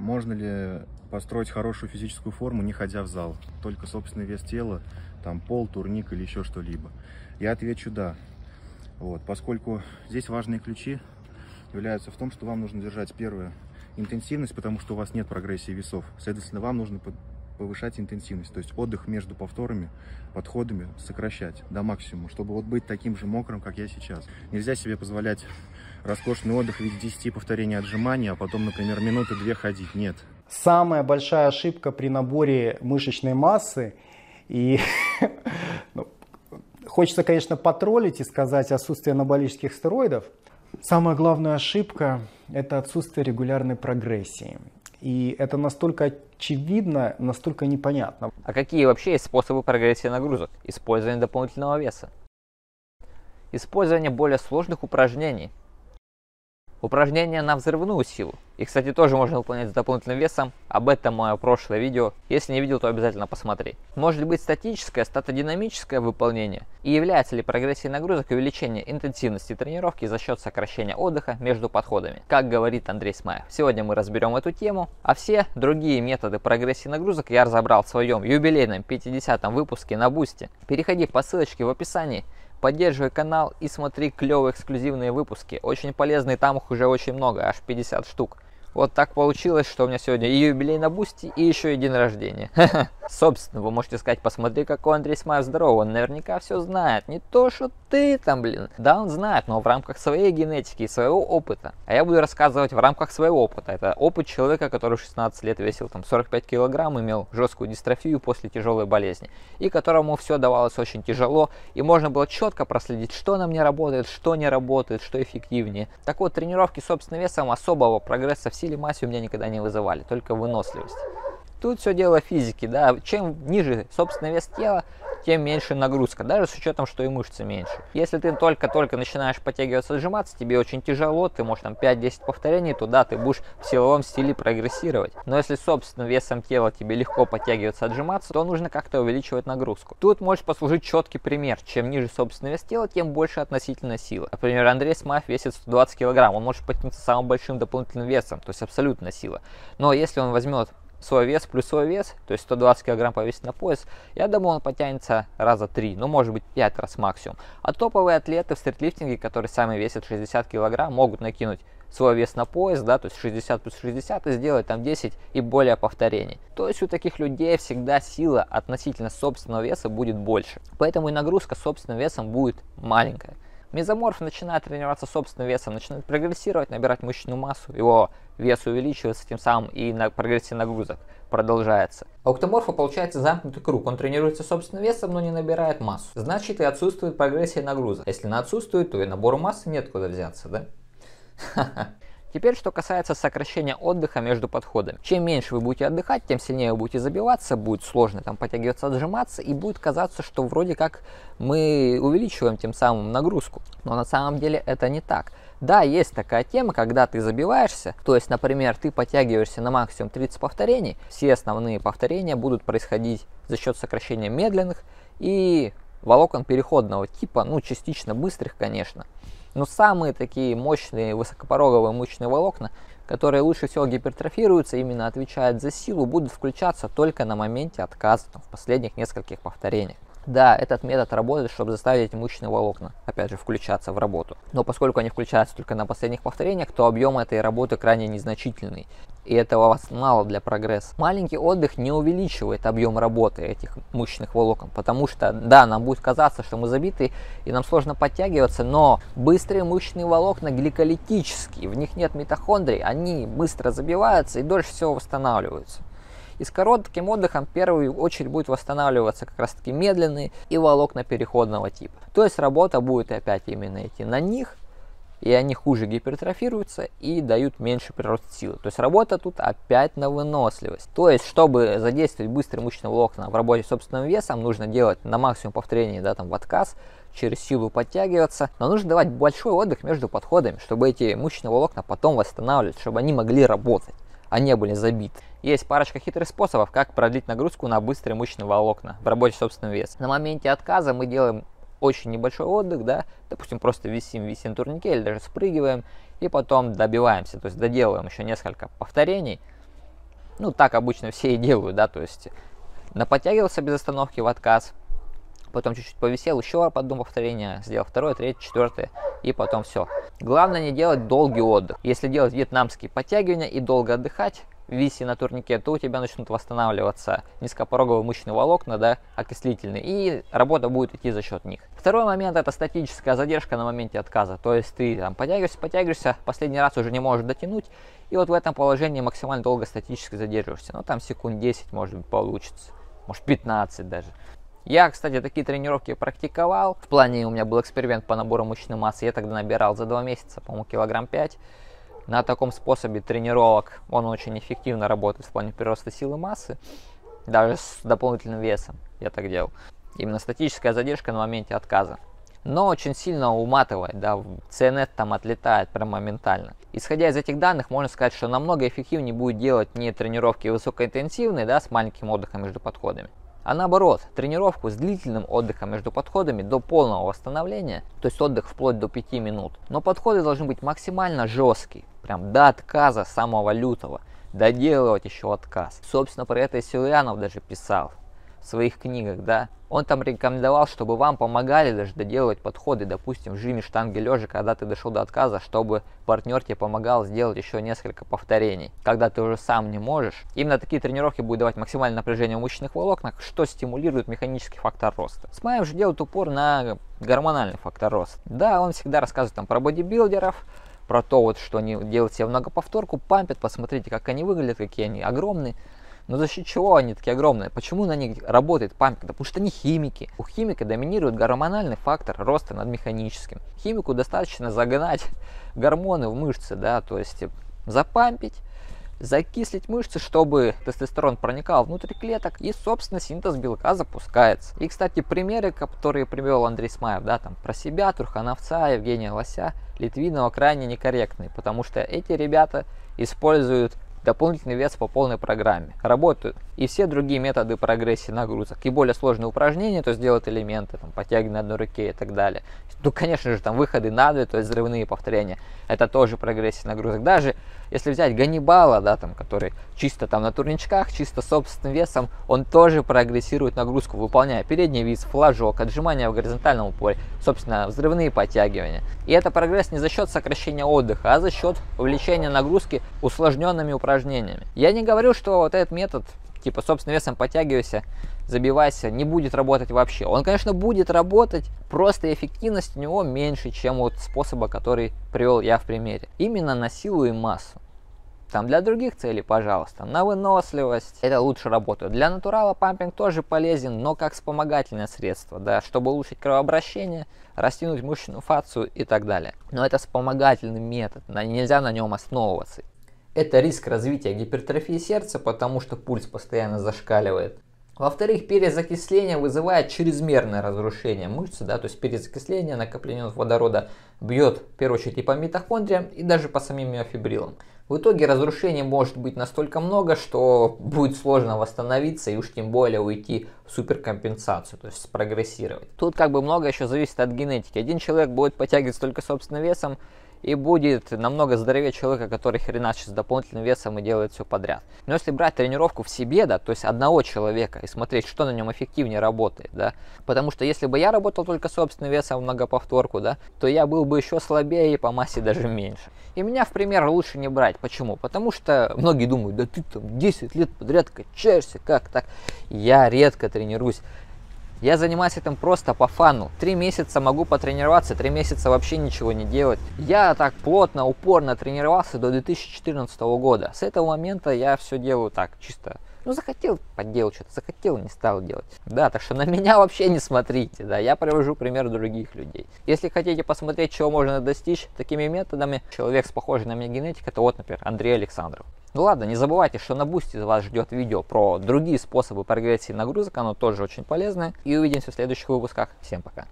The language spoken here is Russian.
Можно ли построить хорошую физическую форму, не ходя в зал? Только собственный вес тела, там пол, турник или еще что-либо? Я отвечу да. Вот, поскольку здесь важные ключи являются в том, что вам нужно держать первое интенсивность, потому что у вас нет прогрессии весов. Следовательно, вам нужно повышать интенсивность, то есть отдых между повторами, подходами сокращать до максимума, чтобы вот быть таким же мокрым, как я сейчас. Нельзя себе позволять роскошный отдых в виде 10 повторений отжиманий, а потом, например, минуты 2 ходить. Нет. Самая большая ошибка при наборе мышечной массы, и хочется, конечно, потроллить и сказать отсутствие анаболических стероидов. Самая главная ошибка – это отсутствие регулярной прогрессии. И это настолько очевидно, настолько непонятно. А какие вообще есть способы прогрессии нагрузок? Использование дополнительного веса. Использование более сложных упражнений. Упражнения на взрывную силу. И, кстати, тоже можно выполнять с дополнительным весом. Об этом мое прошлое видео. Если не видел, то обязательно посмотри. Может быть статическое, статодинамическое выполнение. И является ли прогрессией нагрузок увеличение интенсивности тренировки за счет сокращения отдыха между подходами? Как говорит Андрей Смаев. Сегодня мы разберем эту тему. А все другие методы прогрессии нагрузок я разобрал в своем юбилейном 50-м выпуске на Бусти. Переходи по ссылочке в описании. Поддерживай канал и смотри клевые эксклюзивные выпуски. Очень полезные, там их уже очень много, аж 50 штук. Вот так получилось, что у меня сегодня и юбилей на Бусти, и еще и день рождения. Собственно, вы можете сказать, посмотри, какой Андрей Смаев здоровый. Он наверняка все знает. Не то, что ты там, блин. Да, он знает, но в рамках своей генетики и своего опыта. А я буду рассказывать в рамках своего опыта. Это опыт человека, который в 16 лет весил там 45 килограмм, имел жесткую дистрофию после тяжелой болезни. И которому все давалось очень тяжело. И можно было четко проследить, что на мне работает, что не работает, что эффективнее. Так вот, тренировки собственным весом особого прогресса в силе массе у меня никогда не вызывали, только выносливость. Тут все дело физики, да, чем ниже собственный вес тела, тем меньше нагрузка, даже с учетом, что и мышцы меньше. Если ты только-только начинаешь подтягиваться, отжиматься, тебе очень тяжело, ты можешь там 5-10 повторений, туда ты будешь в силовом стиле прогрессировать. Но если собственным весом тела тебе легко подтягиваться, отжиматься, то нужно как-то увеличивать нагрузку. Тут может послужить четкий пример. Чем ниже собственный вес тела, тем больше относительная сила. Например, Андрей Смаев весит 120 килограмм, он может подтянуться самым большим дополнительным весом, то есть абсолютная сила. Но если он возьмет свой вес плюс свой вес, то есть 120 килограмм повесить на пояс, я думаю, он потянется раза 3, ну может быть 5 раз максимум. А топовые атлеты в стритлифтинге, которые сами весят 60 килограмм, могут накинуть свой вес на пояс, да, то есть 60 плюс 60 и сделать там 10 и более повторений. То есть у таких людей всегда сила относительно собственного веса будет больше. Поэтому и нагрузка собственным весом будет маленькая. Мезоморф начинает тренироваться собственным весом, начинает прогрессировать, набирать мышечную массу, его вес увеличивается, тем самым и прогрессия нагрузок продолжается. А у эктоморфа получается замкнутый круг, он тренируется собственным весом, но не набирает массу. Значит, и отсутствует прогрессия нагрузок. Если она отсутствует, то и набору массы нет куда взяться, да? Теперь, что касается сокращения отдыха между подходами. Чем меньше вы будете отдыхать, тем сильнее вы будете забиваться, будет сложно там подтягиваться, отжиматься, и будет казаться, что вроде как мы увеличиваем тем самым нагрузку. Но на самом деле это не так. Да, есть такая тема, когда ты забиваешься, то есть, например, ты подтягиваешься на максимум 30 повторений, все основные повторения будут происходить за счет сокращения медленных и волокон переходного типа, ну, частично быстрых, конечно. Но самые такие мощные высокопороговые мышечные волокна, которые лучше всего гипертрофируются, именно отвечают за силу, будут включаться только на моменте отказа, там, в последних нескольких повторениях. Да, этот метод работает, чтобы заставить эти мышечные волокна, опять же, включаться в работу. Но поскольку они включаются только на последних повторениях, то объем этой работы крайне незначительный. И этого вас мало для прогресса. Маленький отдых не увеличивает объем работы этих мышечных волокон, потому что, да, нам будет казаться, что мы забиты и нам сложно подтягиваться, но быстрые мышечные волокна гликолитические, в них нет митохондрий, они быстро забиваются и дольше всего восстанавливаются. И с коротким отдыхом в первую очередь будет восстанавливаться как раз таки медленные и волокна переходного типа. То есть работа будет опять именно идти на них, и они хуже гипертрофируются и дают меньше прирост силы. То есть работа тут опять на выносливость. То есть, чтобы задействовать быстрые мышечные волокна в работе собственным весом, нужно делать на максимум повторений, да, там в отказ, через силу подтягиваться. Но нужно давать большой отдых между подходами, чтобы эти мышечные волокна потом восстанавливались, чтобы они могли работать, а не были забиты. Есть парочка хитрых способов, как продлить нагрузку на быстрые мышечные волокна в работе собственным весом. На моменте отказа мы делаем очень небольшой отдых, да, допустим, просто висим на турнике или даже спрыгиваем и потом добиваемся, то есть доделываем еще несколько повторений, Ну, так обычно все и делают, да, то есть наподтягивался без остановки в отказ, потом чуть-чуть повисел, еще одно повторение, сделал второе, третье, четвертое, и потом все. Главное не делать долгий отдых. Если делать вьетнамские подтягивания и долго отдыхать, виси на турнике, то у тебя начнут восстанавливаться низкопороговые мышечные волокна, да, окислительные, и работа будет идти за счет них. Второй момент — это статическая задержка на моменте отказа, то есть ты там подтягиваешься, последний раз уже не можешь дотянуть, и вот в этом положении максимально долго статически задерживаешься, ну там секунд 10 может быть получится, может 15 даже. Я, кстати, такие тренировки практиковал. В плане у меня был эксперимент по набору мышечной массы. Я тогда набирал за 2 месяца, по-моему, килограмм 5. На таком способе тренировок он очень эффективно работает в плане прироста силы массы. Даже с дополнительным весом я так делал. Именно статическая задержка на моменте отказа. Но очень сильно уматывает, да, ЦНС там отлетает прям моментально. Исходя из этих данных, можно сказать, что намного эффективнее будет делать не тренировки высокоинтенсивные, да, с маленьким отдыхом между подходами, а наоборот, тренировку с длительным отдыхом между подходами до полного восстановления, то есть отдых вплоть до 5 минут. Но подходы должны быть максимально жесткие, прям до отказа самого лютого, доделывать еще отказ. Собственно, про это и Силуянов даже писал в своих книгах, да. Он там рекомендовал, чтобы вам помогали даже доделывать подходы, допустим, в жиме штанги лежа, когда ты дошел до отказа, чтобы партнер тебе помогал сделать еще несколько повторений, когда ты уже сам не можешь. Именно такие тренировки будут давать максимальное напряжение в мышечных волокнах, что стимулирует механический фактор роста. Смаев же делает упор на гормональный фактор роста. Да, он всегда рассказывает там про бодибилдеров, про то, вот, что они делают себе многоповторку, пампят, посмотрите, как они выглядят, какие они огромные. Но за счет чего они такие огромные? Почему на них работает пампинг? Да потому что они химики. У химика доминирует гормональный фактор роста над механическим. Химику достаточно загнать гормоны в мышцы, да, то есть запампить, закислить мышцы, чтобы тестостерон проникал внутрь клеток, и, собственно, синтез белка запускается. И, кстати, примеры, которые привел Андрей Смаев, да, там, про себя, Турхановца, Евгения Лося, Литвинова, крайне некорректные, потому что эти ребята используют дополнительный вес по полной программе. Работают и все другие методы прогрессии нагрузок, и более сложные упражнения, то есть делать элементы, там, подтягивания на одной руке и так далее. Ну, конечно же, там выходы на две, то есть взрывные повторения, это тоже прогрессия нагрузок. Даже если взять Ганнибала, да, там, который чисто там на турничках, чисто собственным весом, он тоже прогрессирует нагрузку, выполняя передний вис, флажок, отжимания в горизонтальном упоре, собственно, взрывные подтягивания. И это прогресс не за счет сокращения отдыха, а за счет увеличения нагрузки усложненными упражнениями. Я не говорю, что вот этот метод, типа собственным весом подтягивайся, забивайся, не будет работать вообще. Он, конечно, будет работать, просто эффективность у него меньше, чем вот способа, который привел я в примере. Именно на силу и массу. Там для других целей, пожалуйста, на выносливость это лучше работает. Для натурала пампинг тоже полезен, но как вспомогательное средство, да, чтобы улучшить кровообращение, растянуть мышечную фасцию и так далее. Но это вспомогательный метод, нельзя на нем основываться. Это риск развития гипертрофии сердца, потому что пульс постоянно зашкаливает. Во-вторых, перезакисление вызывает чрезмерное разрушение мышцы, да, то есть перезакисление, накопление водорода бьет в первую очередь и по митохондриям, и даже по самим миофибрилам. В итоге разрушений может быть настолько много, что будет сложно восстановиться и уж тем более уйти в суперкомпенсацию, то есть спрогрессировать. Тут как бы много еще зависит от генетики. Один человек будет подтягиваться только собственным весом и будет намного здоровее человека, который хреначит с дополнительным весом и делает все подряд. Но если брать тренировку в себе, да, то есть одного человека, и смотреть, что на нем эффективнее работает, да, потому что если бы я работал только собственным весом в многоповторку, да, то я был бы еще слабее и по массе даже меньше. И меня в пример лучше не брать. Почему? Потому что многие думают, да ты там 10 лет подряд качаешься, как так? Я редко тренируюсь. Я занимаюсь этим просто по фану. 3 месяца могу потренироваться, 3 месяца вообще ничего не делать. Я так плотно, упорно тренировался до 2014 года. С этого момента я все делаю так, чисто. Ну, захотел подделать что-то, захотел, не стал делать. Да, так что на меня вообще не смотрите, да, я привожу пример других людей. Если хотите посмотреть, чего можно достичь такими методами, человек с похожей на меня генетикой, это вот, например, Андрей Александров. Ну ладно, не забывайте, что на Boosty вас ждет видео про другие способы прогрессии нагрузок, оно тоже очень полезное. И увидимся в следующих выпусках. Всем пока.